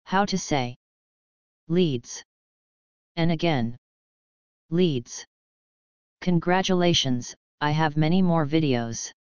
How to say leads. And again. Leads. Congratulations, I have many more videos.